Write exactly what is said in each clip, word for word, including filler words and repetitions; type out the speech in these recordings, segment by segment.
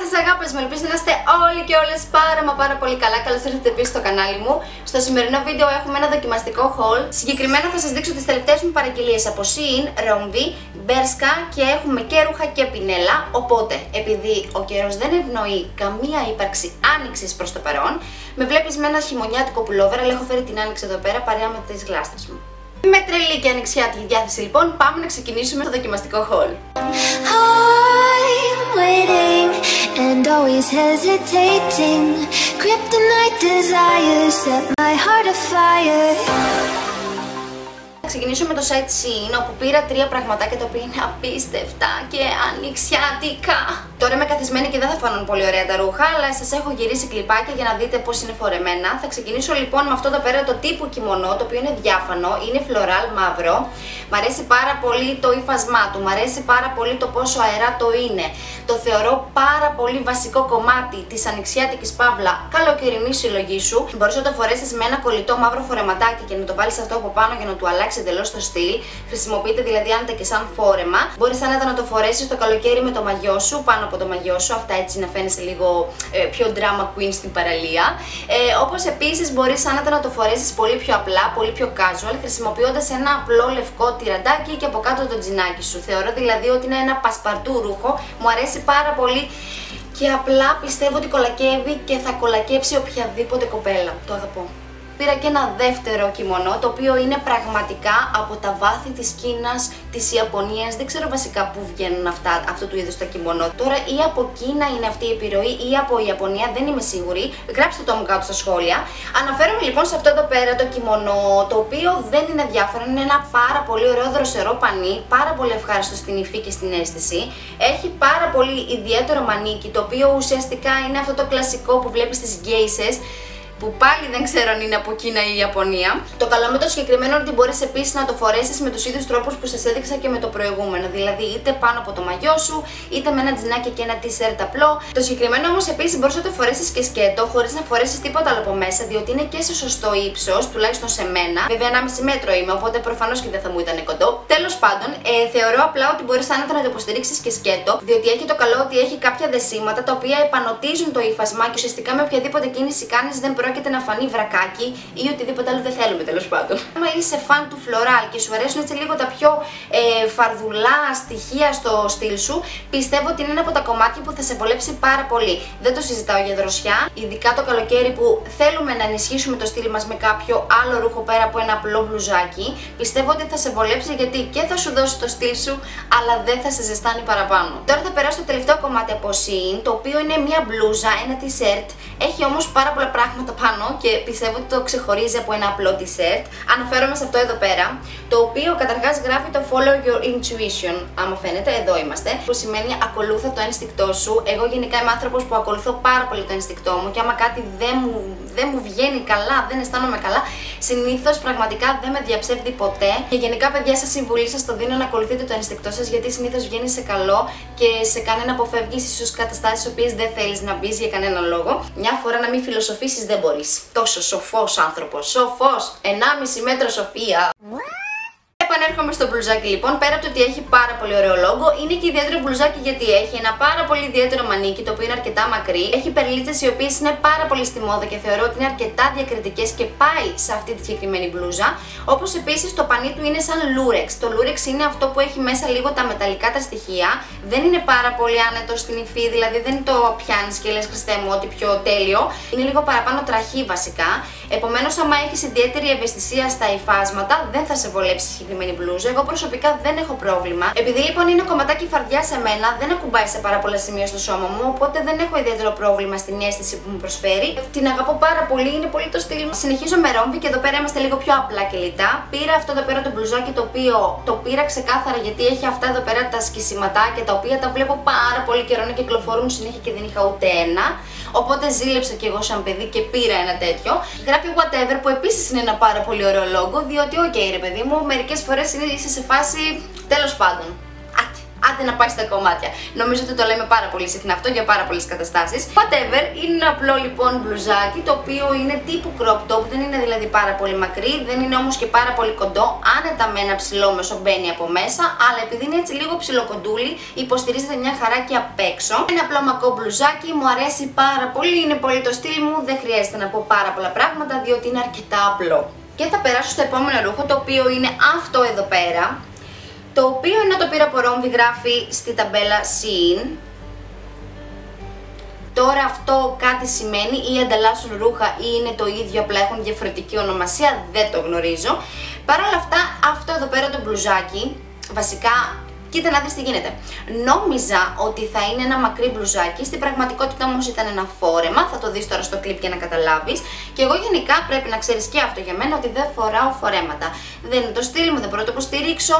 σας αγάπες μου, ελπίζω να είστε όλοι και όλες πάρα μα πάρα πολύ καλά. Καλώς ήρθατε επίσης στο κανάλι μου. Στο σημερινό βίντεο έχουμε ένα δοκιμαστικό haul. Συγκεκριμένα θα σας δείξω τις τελευταίες μου παραγγελίες από Shein, Romvi, Bershka και έχουμε και ρούχα και πινέλα. Οπότε, επειδή ο καιρός δεν ευνοεί καμία ύπαρξη άνοιξης προς το παρόν, με βλέπεις με ένα χειμωνιάτικο πουλόβερ, αλλά έχω φέρει την άνοιξη εδώ πέρα παρέα με τις γλάστρες μου. Με τρελή και ανοιξιάτικη διάθεση λοιπόν, πάμε να ξεκινήσουμε το δοκιμαστικό haul. Waiting and always hesitating. Kryptonite desires set my heart afire. Θα ξεκινήσω με το site Shein, όπου πήρα τρία πραγματάκια τα οποία είναι απίστευτα και ανοιξιάτικα. Τώρα είμαι καθισμένη και δεν θα φανούν πολύ ωραία τα ρούχα, αλλά σας έχω γυρίσει κλιπάκια για να δείτε πώς είναι φορεμένα. Θα ξεκινήσω λοιπόν με αυτό εδώ πέρα το τύπου κιμονό, το οποίο είναι διάφανο, είναι φλωράλ μαύρο. Μ' αρέσει πάρα πολύ το ύφασμά του, μ' αρέσει πάρα πολύ το πόσο αερά το είναι. Το θεωρώ πάρα πολύ βασικό κομμάτι της ανοιξιάτικης παύλα καλοκαιρινής συλλογής σου. Μπορείς να το φορέσεις με ένα κολλητό μαύρο φορεματάκι και να το βάλεις αυτό από πάνω για να του αλλάξει εντελώς το στυλ. Χρησιμοποιείται δηλαδή άνετα και σαν φόρεμα. Μπορείς άνετα να το φορέσεις το καλοκαίρι με το μαγιό σου, πάνω από το μαγιό σου, αυτά έτσι να φαίνεσαι λίγο ε, πιο drama queen στην παραλία. Ε, όπως επίσης μπορείς άνετα να το φορέσεις πολύ πιο απλά, πολύ πιο casual, χρησιμοποιώντας ένα απλό λευκό τυραντάκι και από κάτω το τζινάκι σου. Θεωρώ δηλαδή ότι είναι ένα πασπαρτού ρούχο, μου αρέσει πάρα πολύ και απλά πιστεύω ότι κολακεύει και θα κολακέψει οποιαδήποτε κοπέλα. Το αγαπώ. Πήρα και ένα δεύτερο κιμονό, το οποίο είναι πραγματικά από τα βάθη της Κίνας, της Ιαπωνίας. Δεν ξέρω βασικά πού βγαίνουν αυτά, αυτού του είδους τα κιμονό. Τώρα ή από Κίνα είναι αυτή η επιρροή ή από Ιαπωνία, δεν είμαι σίγουρη. Γράψτε το μου κάτω στα σχόλια. Αναφέρομαι λοιπόν σε αυτό εδώ πέρα το κιμονό, το οποίο δεν είναι διάφορο. Είναι ένα πάρα πολύ ωραίο δροσερό πανί, πάρα πολύ ευχάριστο στην υφή και στην αίσθηση. Έχει πάρα πολύ ιδιαίτερο μανίκι, το οποίο ουσιαστικά είναι αυτό το κλασικό που βλέπεις στις γκέισες, που πάλι δεν ξέρω αν είναι από Κίνα ή Ιαπωνία. Το καλό με το συγκεκριμένο είναι ότι μπορείς επίσης να το φορέσεις με τους ίδιους τρόπους που σας έδειξα και με το προηγούμενο. Δηλαδή είτε πάνω από το μαγιό σου, είτε με ένα τζινάκι και ένα t-shirt απλό. Το συγκεκριμένο όμως επίσης μπορείς να το φορέσεις και σκέτο, χωρίς να φορέσεις τίποτα άλλο από μέσα, διότι είναι και σε σωστό ύψος, τουλάχιστον σε μένα. Βέβαια ενάμιση μέτρο είμαι, οπότε προφανώς και δεν θα μου ήταν κοντό. Τέλος πάντων, ε, θεωρώ απλά ότι μπορείς άνετα να το υποστηρίξεις και σκέτο, διότι έχει το καλό ότι έχει κάποια δεσίματα τα οποία επανωτίζουν το ύφασμα και ουσιαστικά με οποιαδήποτε κίνηση κάνεις δεν πρόκειται να φανεί βρακάκι ή οτιδήποτε άλλο δεν θέλουμε τέλος πάντων. Αν είσαι φαν του φλωράλ και σου αρέσουν έτσι λίγο τα πιο ε, φαρδουλά στοιχεία στο στυλ σου, πιστεύω ότι είναι ένα από τα κομμάτια που θα σε βολέψει πάρα πολύ. Δεν το συζητάω για δροσιά, ειδικά το καλοκαίρι που θέλουμε να ενισχύσουμε το στυλ μας με κάποιο άλλο ρούχο πέρα από ένα απλό μπλουζάκι. Πιστεύω ότι θα σε βολέψει γιατί και θα σου δώσει το στυλ σου, αλλά δεν θα σε ζεστάνει παραπάνω. Τώρα θα περάσω στο τελευταίο κομμάτι από Shein, το οποίο είναι μια μπλούζα, ένα t-shirt. Έχει όμως πάρα πολλά πράγματα πάνω και πιστεύω ότι το ξεχωρίζει από ένα απλό t-shirt. Αναφέρομαι σε αυτό εδώ πέρα, το οποίο καταρχάς γράφει το Follow Your Intuition, άμα φαίνεται, εδώ είμαστε, που σημαίνει ακολούθα το ένστικτό σου. Εγώ γενικά είμαι άνθρωπος που ακολουθώ πάρα πολύ το ένστικτό μου και άμα κάτι δεν μου, δεν μου βγαίνει καλά, δεν αισθάνομαι καλά, συνήθως πραγματικά δεν με διαψεύδει ποτέ. Και γενικά παιδιά, σας συμβουλή σας το δίνω να ακολουθείτε το ένστικτό σας, γιατί συνήθως βγαίνει σε καλό και σε κάνει να αποφεύγεις ίσως καταστάσεις στις οποίες δεν θέλεις να μπεις για κανένα λόγο. Μια φορά να μην φιλοσοφήσεις δεν μπορείς. Τόσο σοφός άνθρωπος, σοφός, ενάμιση μέτρο σοφία. Επανέρχομαι στο μπλουζάκι λοιπόν, πέρα από το ότι έχει πάρα πολύ ωραίο λόγο, είναι και ιδιαίτερο μπλουζάκι γιατί έχει ένα πάρα πολύ ιδιαίτερο μανίκι, το οποίο είναι αρκετά μακρύ. Έχει περλίτσες οι οποίες είναι πάρα πολύ στη μόδα και θεωρώ ότι είναι αρκετά διακριτικές και πάει σε αυτή τη συγκεκριμένη μπλούζα. Όπως επίσης το πανί του είναι σαν λούρεξ. Το λούρεξ είναι αυτό που έχει μέσα λίγο τα μεταλλικά τα στοιχεία. Δεν είναι πάρα πολύ άνετο στην υφή, δηλαδή δεν το πιάνεις και λες Χριστέ μου ότι πιο τέλειο. Είναι λίγο παραπάνω τραχή βασικά. Επομένως, άμα έχεις ιδιαίτερη ευαισθησία στα υφάσματα, δεν θα σε βολέψει συγκεκριμένη μπλούζα. Εγώ προσωπικά δεν έχω πρόβλημα. Επειδή λοιπόν είναι κομματάκι φαρδιά σε μένα, δεν ακουμπάει σε πάρα πολλά σημεία στο σώμα μου, οπότε δεν έχω ιδιαίτερο πρόβλημα στην αίσθηση που μου προσφέρει. Την αγαπώ πάρα πολύ, είναι πολύ το στυλ μου. Συνεχίζω με Romvi και εδώ πέρα είμαστε λίγο πιο απλά και λιτά. Πήρα αυτό εδώ πέρα το μπλουζάκι, το οποίο το πήρα ξεκάθαρα γιατί έχει αυτά εδώ πέρα τα σκισιματάκια, τα οποία τα βλέπω πάρα πολύ καιρό να κυκλοφορούν συνέχεια και δεν είχα ούτε ένα. Οπότε ζήλεψα κι εγώ σαν παιδί και πήρα ένα τέτοιο. Γράφει whatever, που επίσης είναι ένα πάρα πολύ ωραίο λόγο, διότι οκ okay, ρε παιδί μου, μερικές φορές είσαι σε φάση τέλος πάντων. Άτε, άντε να πάει στα κομμάτια. Νομίζω ότι το λέμε πάρα πολύ συχνά αυτό για πάρα πολλές καταστάσεις. Whatever, είναι ένα απλό λοιπόν μπλουζάκι το οποίο είναι τύπου crop top, δεν είναι δηλαδή πάρα πολύ μακρύ, δεν είναι όμως και πάρα πολύ κοντό, άνετα με ένα ψηλό μέσο μπαίνει από μέσα, αλλά επειδή είναι έτσι λίγο ψιλοκοντούλι, υποστηρίζεται μια χαρά και απ' έξω. Ένα απλό μακό μπλουζάκι, μου αρέσει πάρα πολύ, είναι πολύ το στυλ μου, δεν χρειάζεται να πω πάρα πολλά πράγματα διότι είναι αρκετά απλό. Και θα περάσω στο επόμενο ρούχο, το οποίο είναι αυτό εδώ πέρα, το οποίο ενώ το πήρα από Ρόμβι, γράφει στη ταμπέλα Shein. Τώρα αυτό κάτι σημαίνει ή ανταλλάσσουν ρούχα ή είναι το ίδιο, απλά έχουν διαφορετική ονομασία, δεν το γνωρίζω. Παρ' όλα αυτά, αυτό εδώ πέρα το μπλουζάκι, βασικά, κοίτα να δεις τι γίνεται. Νόμιζα ότι θα είναι ένα μακρύ μπλουζάκι, στην πραγματικότητα όμως ήταν ένα φόρεμα, θα το δεις τώρα στο κλιπ για να καταλάβεις. Και εγώ γενικά πρέπει να ξέρεις και αυτό για μένα, ότι δεν φοράω φορέματα. Δεν είναι το στυλ μου, δεν μπορώ να το υποστηρίξω.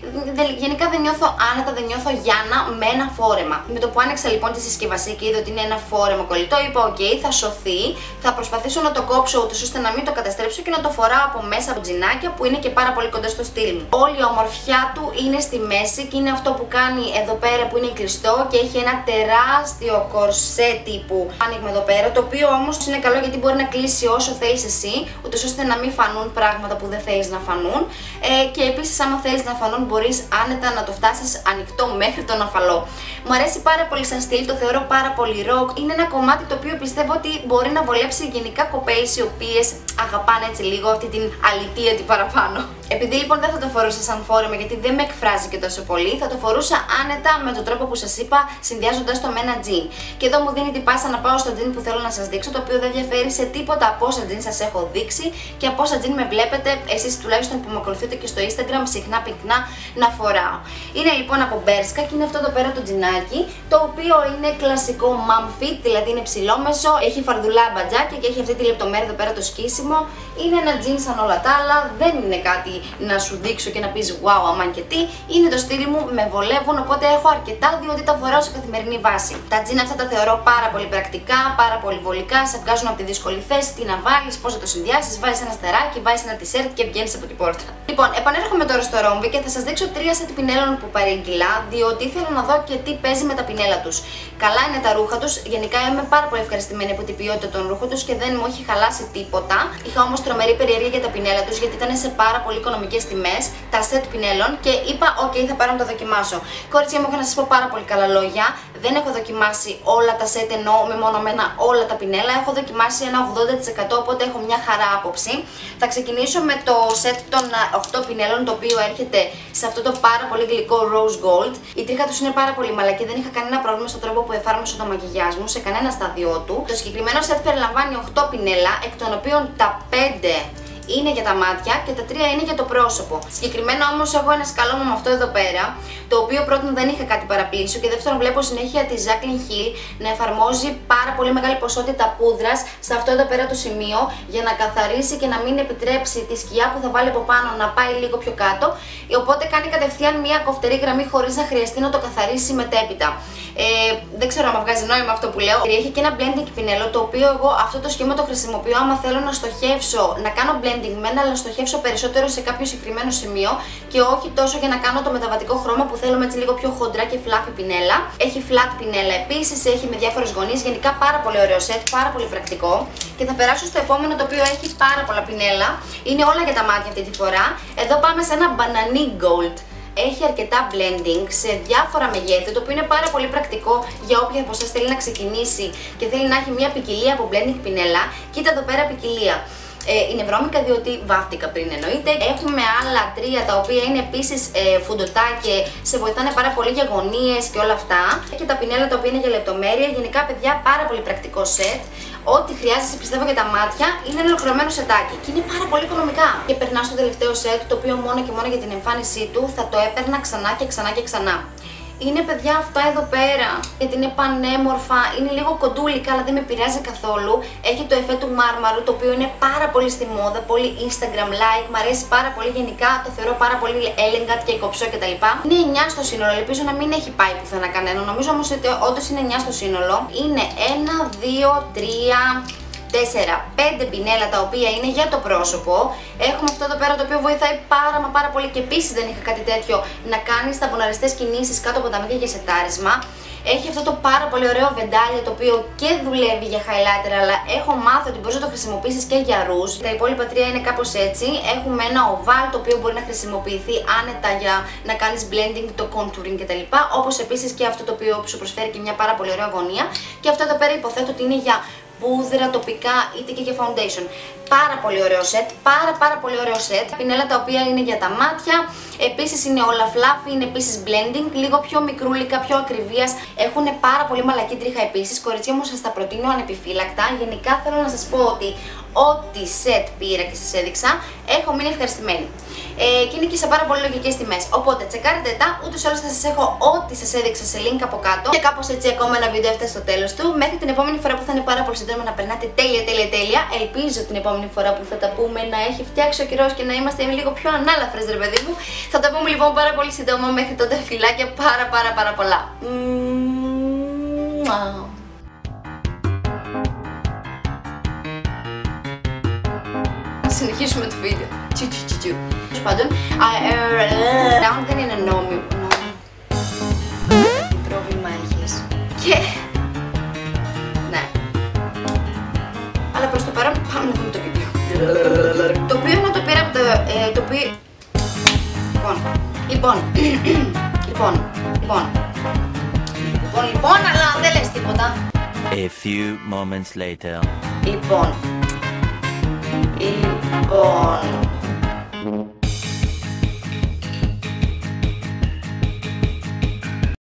Γενικά δεν νιώθω άνετα, δεν νιώθω γιάνα με ένα φόρεμα. Με το που άνοιξα λοιπόν τη συσκευασία και είδα ότι είναι ένα φόρεμα κολλητό, είπα: OK, θα σωθεί. Θα προσπαθήσω να το κόψω ούτως ώστε να μην το καταστρέψω και να το φοράω από μέσα από τζινάκια που είναι και πάρα πολύ κοντά στο στυλ μου. Όλη η ομορφιά του είναι στη μέση και είναι αυτό που κάνει εδώ πέρα που είναι κλειστό και έχει ένα τεράστιο κορσέ τύπου άνοιγμα εδώ πέρα. Το οποίο όμως είναι καλό γιατί μπορεί να κλείσει όσο θέλεις εσύ, ούτως ώστε να μην φανούν πράγματα που δεν θέλεις να φανούν. Ε, και επίσης, άμα θέλεις να φανούν, μπορείς άνετα να το φτάσεις ανοιχτό μέχρι τον αφαλό. Μου αρέσει πάρα πολύ σαν στυλ, το θεωρώ πάρα πολύ ροκ. Είναι ένα κομμάτι το οποίο πιστεύω ότι μπορεί να βολέψει γενικά κοπέλες οι οποίες αγαπάνε έτσι λίγο αυτή την αλητία την παραπάνω. Επειδή λοιπόν δεν θα το φορούσα σαν φόρεμα γιατί δεν με εκφράζει και τόσο πολύ, θα το φορούσα άνετα με τον τρόπο που σας είπα, συνδυάζοντας το με ένα τζιν. Και εδώ μου δίνει την πάσα να πάω στο τζιν που θέλω να σας δείξω, το οποίο δεν διαφέρει σε τίποτα από όσα τζιν σας έχω δείξει και από όσα τζιν με βλέπετε εσείς τουλάχιστον που με ακολουθείτε και στο Instagram συχνά πυκνά να φοράω. Είναι λοιπόν από Bershka και είναι αυτό εδώ πέρα το τζινάκι, το οποίο είναι κλασικό mom fit, δηλαδή είναι ψηλόμεσο, έχει φαρδουλά μπατζάκια και έχει αυτή τη λεπτομέρεια εδώ πέρα το σκίσιμο. Είναι ένα τζιν σαν όλα τα άλλα, δεν είναι κάτι να σου δείξω και να πεις wow, αμάν και τι. Είναι το στυλ μου, με βολεύουν, οπότε έχω αρκετά διότι τα φοράω σε καθημερινή βάση. Τα τζιν αυτά τα θεωρώ πάρα πολύ πρακτικά, πάρα πολύ βολικά, σε βγάζουν από τη δύσκολη θέση, τι να βάλεις, πώς θα το συνδυάσεις, βάζεις ένα στεράκι, βάζεις ένα t-shirt και βγαίνεις από την πόρτα. Λοιπόν, επανέρχομαι τώρα στο Ρόμβι και θα σας δείξω τρία σετ πινέλων που παρήγγειλα, διότι ήθελα να δω και τι παίζει με τα πινέλα τους. Καλά είναι τα ρούχα τους, γενικά είμαι πάρα πολύ ευχαριστημένη από την ποιότητα των ρούχων τους και δεν μου έχει χαλάσει τίποτα. Είχα όμως τρομερή περιέργεια για τα πινέλα τους γιατί ήταν σε πάρα πολύ οικονομικές τιμές τα σετ πινέλων και είπα: OK, θα πάρω να τα δοκιμάσω. Κορίτσια μου, έχω να σας πω πάρα πολύ καλά λόγια. Δεν έχω δοκιμάσει όλα τα σετ ενώ μεμονωμένα όλα τα πινέλα. Έχω δοκιμάσει ένα ογδόντα τοις εκατό, οπότε έχω μια χαρά άποψη. Θα ξεκινήσω με το σετ των οκτώ πινέλων, το οποίο έρχεται σε αυτό το πάρα πολύ γλυκό rose gold. Η τρίχα τους είναι πάρα πολύ μαλακή, δεν είχα κανένα πρόβλημα στον τρόπο που εφάρμοσα το μαγιγιάζ μου σε κανένα στάδιο του. Το συγκεκριμένο σετ περιλαμβάνει οκτώ πινέλα, εκ των οποίων τα πέντε είναι για τα μάτια και τα τρία είναι για το πρόσωπο. Συγκεκριμένα όμως έχω ένα σκαλώμα με αυτό εδώ πέρα, το οποίο πρώτον δεν είχα κάτι παραπλήσιο και δεύτερον βλέπω συνέχεια τη Jaclyn Hill να εφαρμόζει πάρα πολύ μεγάλη ποσότητα πούδρας σε αυτό εδώ πέρα το σημείο για να καθαρίσει και να μην επιτρέψει τη σκιά που θα βάλει από πάνω να πάει λίγο πιο κάτω. Οπότε κάνει κατευθείαν μια κοφτερή γραμμή χωρίς να χρειαστεί να το καθαρίσει μετέπειτα. Ε, δεν ξέρω αν βγάζει νόημα αυτό που λέω. Έχει και ένα blending πινέλο, το οποίο εγώ αυτό το σχήμα το χρησιμοποιώ άμα θέλω να στοχεύσω, να κάνω blending με ένα, αλλά να στοχεύσω περισσότερο σε κάποιο συγκεκριμένο σημείο και όχι τόσο για να κάνω το μεταβατικό χρώμα που θέλω με έτσι λίγο πιο χοντρά και fluffy πινέλα. Έχει flat πινέλα επίσης, έχει με διάφορες γωνίες, γενικά πάρα πολύ ωραίο set, πάρα πολύ πρακτικό. Και θα περάσω στο επόμενο, το οποίο έχει πάρα πολλά πινέλα, είναι όλα για τα μάτια αυτή τη φορά. Εδώ πάμε σε ένα banana gold. Έχει αρκετά blending σε διάφορα μεγέθη, το οποίο είναι πάρα πολύ πρακτικό για όποια από εσάς θέλει να ξεκινήσει και θέλει να έχει μια ποικιλία από blending πινέλα. Κοίτα εδώ πέρα ποικιλία. Ε, είναι βρώμικα διότι βάφτηκα πριν εννοείται. Έχουμε άλλα τρία τα οποία είναι επίσης ε, φουντωτά και σε βοηθάνε πάρα πολύ για γωνίες και όλα αυτά. Και τα πινέλα τα οποία είναι για λεπτομέρεια. Γενικά, παιδιά, πάρα πολύ πρακτικό σετ. Ό,τι χρειάζεσαι πιστεύω για τα μάτια είναι ένα ολοκληρωμένο σετάκι και είναι πάρα πολύ οικονομικά. Και περνάω στο τελευταίο σετ, το οποίο μόνο και μόνο για την εμφάνισή του θα το έπαιρνα ξανά και ξανά και ξανά. Είναι, παιδιά, αυτά εδώ πέρα, γιατί είναι πανέμορφα, είναι λίγο κοντούλικα αλλά δεν με πειράζει καθόλου. Έχει το εφέ του μάρμαρου, το οποίο είναι πάρα πολύ στη μόδα, πολύ Instagram like, μου αρέσει πάρα πολύ γενικά, το θεωρώ πάρα πολύ elegant και κοψό κτλ. Είναι εννιά στο σύνολο, ελπίζω να μην έχει πάει πουθενά κανένα, νομίζω όμως ότι όντως είναι εννιά στο σύνολο. Είναι ένα, δύο, τρία, τέσσερα πέντε πινέλα τα οποία είναι για το πρόσωπο. Έχουμε αυτό εδώ πέρα το οποίο βοηθάει πάρα μα πάρα πολύ και επίσης δεν είχα κάτι τέτοιο να κάνεις ταμποναριστές κινήσεις κάτω από τα μάτια για σετάρισμα. Έχει αυτό το πάρα πολύ ωραίο βεντάλιο το οποίο και δουλεύει για highlighter, αλλά έχω μάθει ότι μπορείς να το χρησιμοποιήσεις και για ρούζ. Τα υπόλοιπα τρία είναι κάπως έτσι. Έχουμε ένα oval το οποίο μπορεί να χρησιμοποιηθεί άνετα για να κάνεις blending, το contouring κτλ. Όπως επίσης και αυτό το οποίο σου προσφέρει και μια πάρα πολύ ωραία γωνία. Και αυτό εδώ πέρα υποθέτω ότι είναι για πούδρα, τοπικά είτε και για foundation. Πάρα πολύ ωραίο σετ, πάρα πάρα πολύ ωραίο σετ. Πινέλα τα οποία είναι για τα μάτια. Επίσης είναι όλα fluffy, είναι επίσης blending, λίγο πιο μικρούλικα, πιο ακριβίας. Έχουν πάρα πολύ μαλακή τρίχα επίσης. Κορίτσια μου, σας τα προτείνω ανεπιφύλακτα. Γενικά θέλω να σας πω ότι ό,τι σετ πήρα και σας έδειξα, έχω μείνει ευχαριστημένη. Ε, και είναι και σε πάρα πολύ λογικές τιμές. Οπότε τσεκάρετε τα, ούτως ή άλλως θα σας έχω ό,τι σας έδειξα σε link από κάτω. Και κάπως έτσι ακόμα ένα βίντεο έφτασε στο τέλος του. Μέχρι την επόμενη φορά που θα είναι πάρα πολύ σύντομα να περνάτε τέλεια, τέλεια, τέλεια. Ελπίζω την επόμενη φορά που θα τα πούμε να έχει φτιάξει ο καιρός και να είμαστε λίγο πιο ανάλαφρες, ρε παιδί μου. Θα τα πούμε λοιπόν πάρα πολύ σύντομα. Μέχρι τότε φιλάκια πάρα πάρα πάρα πολλά. Συνεχίσουμε το βίντεο. Τσου τσου τσου τσου. Τέλος πάντων, round δεν είναι νόμιμο. Τι πρόβλημα έχεις. Και... ναι. Αλλά προς το παρόν πάμε να δούμε το βίντεο. Το οποίο είναι το πήρα από το... το οποίο... Λοιπόν, λοιπόν, λοιπόν, λοιπόν, λοιπόν, λοιπόν, αλλά δεν λες τίποτα. A few moments later. Λοιπόν, λοιπόν,